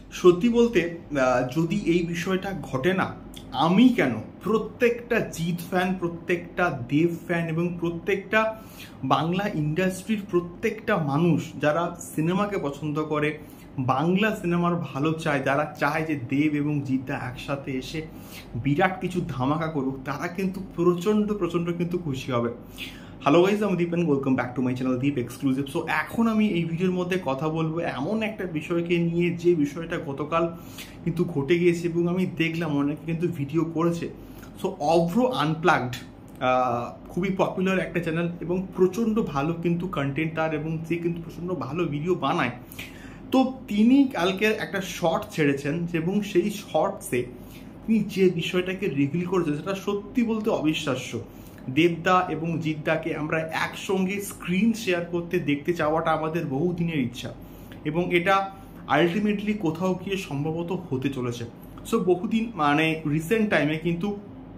সত্যি বলতে যদি এই বিষয়টা ঘটে না, আমি কেন প্রত্যেকটা জিৎ ফ্যান, প্রত্যেকটা দেব ফ্যান এবং প্রত্যেকটা বাংলা ইন্ডাস্ট্রির প্রত্যেকটা মানুষ যারা সিনেমাকে পছন্দ করে, বাংলা সিনেমার ভালো চায়, যারা চায় যে দেব এবং জিৎদা একসাথে এসে বিরাট কিছু ধামাকা করুক, তারা কিন্তু প্রচণ্ড প্রচণ্ড কিন্তু খুশি হবে। হ্যালো গাইজ, আমি Deep and welcome back to my channel Deep exclusive. So এখন আমি এই ভিডিওর মধ্যে কথা বলবো এমন একটা বিষয়কে নিয়ে, যে বিষয়টা গতকাল কিন্তু ঘটে গিয়েছে এবং আমি দেখলাম অনেকে কিন্তু ভিডিও করেছে। সো অভ্র আনপ্লাগড খুবই পপুলার একটা চ্যানেল এবং প্রচণ্ড ভালো কিন্তু কন্টেন্ট তার, এবং সে কিন্তু প্রচণ্ড ভালো ভিডিও বানায়। তো তিনি কালকে একটা শর্ট ছেড়েছেন এবং সেই শর্টসে তিনি যে বিষয়টাকে রিভিল করেছেন সেটা সত্যি বলতে অবিশ্বাস্য। দেবদা এবং জিৎদাকে আমরা একসঙ্গে স্ক্রিন শেয়ার করতে দেখতে চাওয়াটা আমাদের বহুদিনের ইচ্ছা, এবং এটা আলটিমেটলি কোথাও গিয়ে সম্ভবত হতে চলেছে। সো বহুদিন মানে রিসেন্ট টাইমে কিন্তু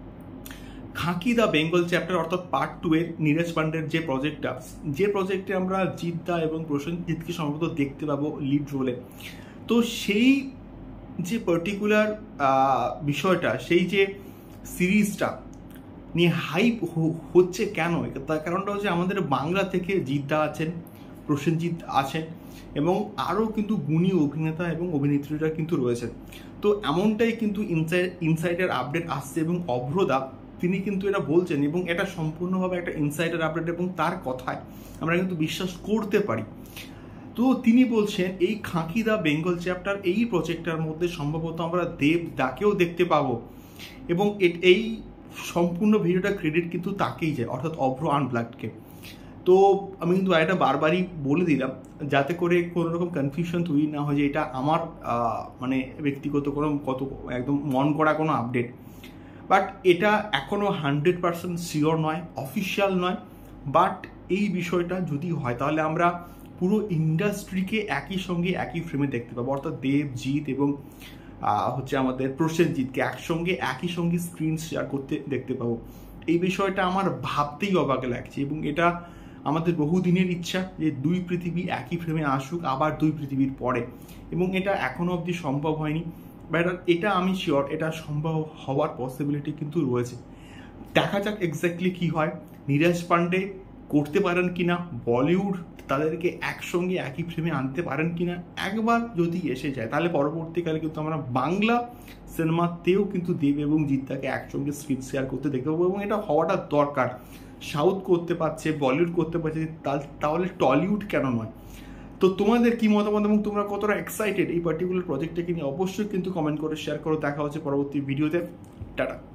খাঁকি দ্য বেঙ্গল চ্যাপ্টার অর্থাৎ পার্ট 2 এর নীরজ পান্ডের যে প্রজেক্টে আমরা জিৎদা এবং প্রসেনজিৎকে সম্ভবত দেখতে পাবো লিড রোলে। তো সেই যে পার্টিকুলার বিষয়টা, সেই যে সিরিজটা নিয়ে হাইপ হচ্ছে কেন, তার কারণটা হচ্ছে আমাদের বাংলা থেকে জিৎদা আছেন, প্রসেনজিৎ আছেন এবং আরও কিন্তু গুণী অভিনেতা এবং অভিনেত্রীরা কিন্তু রয়েছেন। তো এমনটাই কিন্তু ইনসাইডার আপডেট আসছে এবং অভ্রদা তিনি কিন্তু এটা বলছেন, এবং এটা সম্পূর্ণভাবে একটা ইনসাইডার আপডেট এবং তার কথায় আমরা কিন্তু বিশ্বাস করতে পারি। তো তিনি বলছেন এই খাঁকি দ্য বেঙ্গল চ্যাপ্টার এই প্রজেক্টটার মধ্যে সম্ভবত আমরা দেবদাকেও দেখতে পাবো, এবং এই সম্পূর্ণ ভিডিওটা ক্রেডিট কিন্তু তাকেই যায়, অর্থাৎ অভ্র আনপ্লাগডকে। তো আমি কিন্তু এটা বারবারই বলে দিলাম যাতে করে কোনো রকম কনফিউশন তৈরি না হয় যে এটা আমার মানে ব্যক্তিগত কোনো একদম মন করা কোনো আপডেট। বাট এটা এখনও 100% শিওর নয়, অফিসিয়াল নয়। বাট এই বিষয়টা যদি হয় তাহলে আমরা পুরো ইন্ডাস্ট্রিকে একই সঙ্গে একই ফ্রেমে দেখতে পাবো, অর্থাৎ দেব, জিৎ এবং হচ্ছে আমাদের প্রসেনজিৎকে একসঙ্গে একই সঙ্গে স্ক্রিন শেয়ার করতে দেখতে পাবো। এই বিষয়টা আমার ভাবতেই অবাক লাগছে, এবং এটা আমাদের বহুদিনের ইচ্ছা যে দুই পৃথিবী একই ফ্রেমে আসুক আবার দুই পৃথিবীর পরে, এবং এটা এখনো অবধি সম্ভব হয়নি। বাট এটা আমি শিওর এটা সম্ভব হওয়ার পসিবিলিটি কিন্তু রয়েছে। দেখা যাক এক্স্যাক্টলি কি হয়, নীরজ পান্ডে করতে পারেন কিনা, বলিউড তাদেরকে একসঙ্গে একই ফ্রেমে আনতে পারেন কিনা। একবার যদি এসে যায় তাহলে পরবর্তীকালে কিন্তু আমরা বাংলা সিনেমাতেও কিন্তু দেব এবং জিৎদাকে একসঙ্গে স্ক্রিন শেয়ার করতে দেখতে পাবো, এবং এটা হওয়াটা দরকার। সাউথ করতে পারছে, বলিউড করতে পারছে, তাহলে টলিউড কেন নয়? তো তোমাদের কি মতামত এবং তোমরা কতটা এক্সাইটেড এই পার্টিকুলার প্রজেক্টটাকে নিয়ে অবশ্যই কিন্তু কমেন্ট করে শেয়ার করো। দেখা হচ্ছে পরবর্তী ভিডিওতে। টাটা।